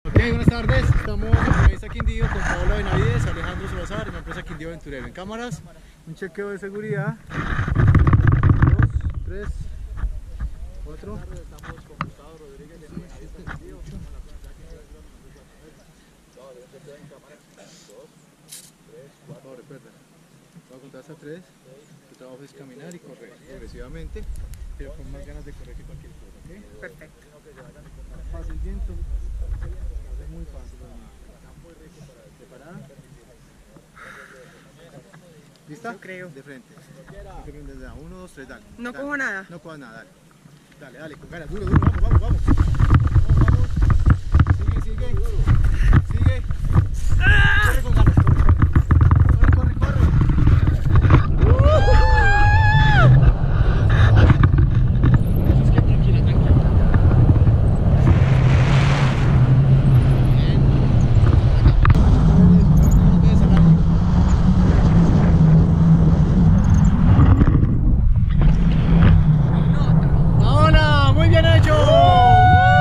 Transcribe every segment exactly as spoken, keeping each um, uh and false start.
Ok, buenas tardes, estamos en la Vista Quindío con Pablo Benavides, Alejandro Salazar, en la empresa Quindío Aventurero. En cámaras, un chequeo de seguridad. Dos, tres, cuatro. Estamos con Gustavo Rodríguez de Quindío. Dos, tres, cuatro. Recuerda, voy a contar hasta tres. Tu trabajo es caminar y correr progresivamente, pero con más ganas de correr que cualquier cosa. ¿Okay? Perfecto. Pasa el viento. Es muy fácil. ¿Preparada? ¿Lista? Yo creo. De frente. Desde uno, dos, tres, dale. No dale. cojo nada. No cojas nada, dale. Dale, dale, con ganas, duro, duro, vamos, vamos, vamos. Vamos, vamos. Sigue, sigue. Sigue. Corre con ganas, corre, corre. Corre, corre, corre. Eso es que tranquila, tranquila. ¡Hola! ¡Muy bien hecho!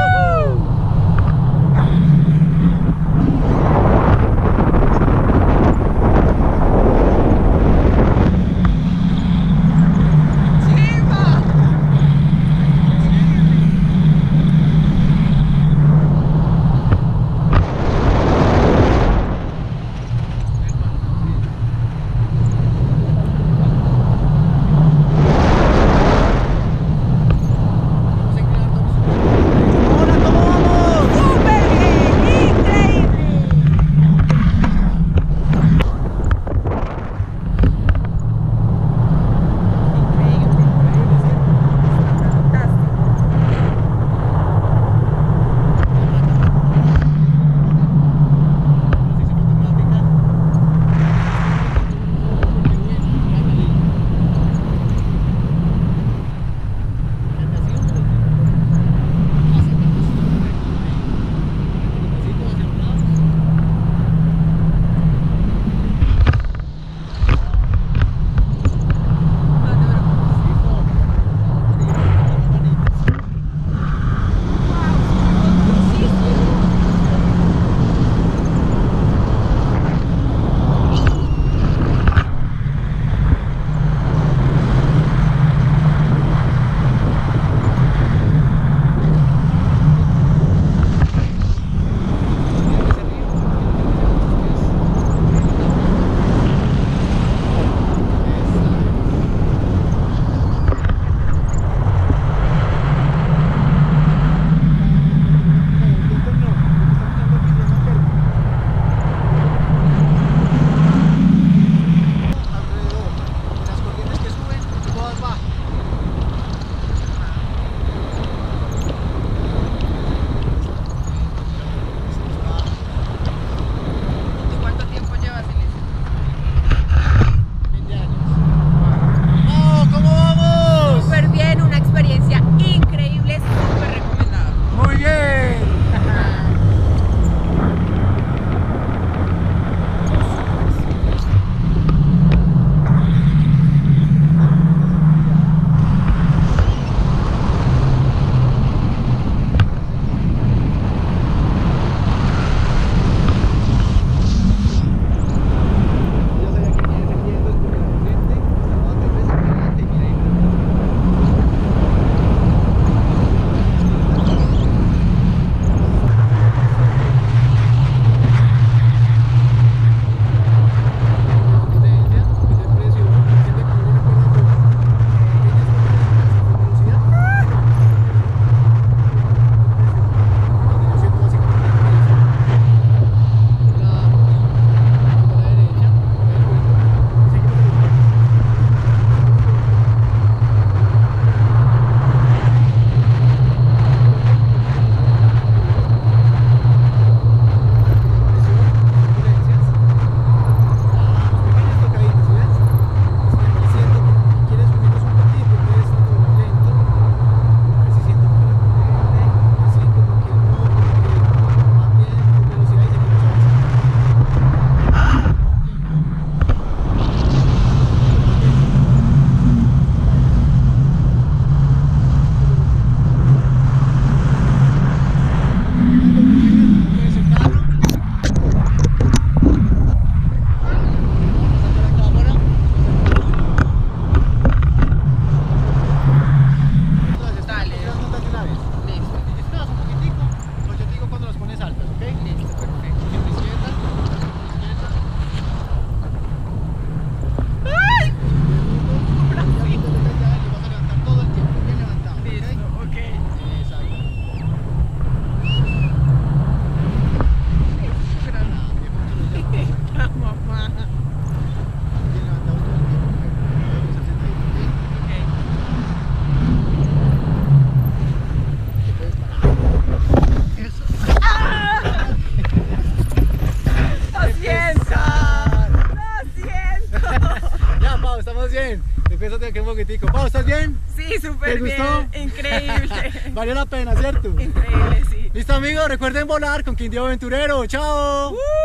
Listo, perfecto. Izquierda, izquierda. ¡Ay! Ya, ya, ya, ya, y vas a levantar todo el tiempo, bien levantado, ¿ok? Listo, ok. Exacto. Gran- Ah, bien, mucho los dedos. La mamá. Bien levantados todo el tiempo, ok. Vamos a hacer sentadito, ¿ok? Ok. Te puedes parar. Eso. ¡Lo siento! ¡Lo siento! Ya, Pau, estamos bien. Empieza aquí un poquitico. Pau, ¿estás bien? Sí, súper ¿Te bien. gustó? Increíble. Valió la pena, ¿cierto? Increíble, sí. Listo, amigos, recuerden volar con Quindío Aventurero. ¡Chao! ¡Uh!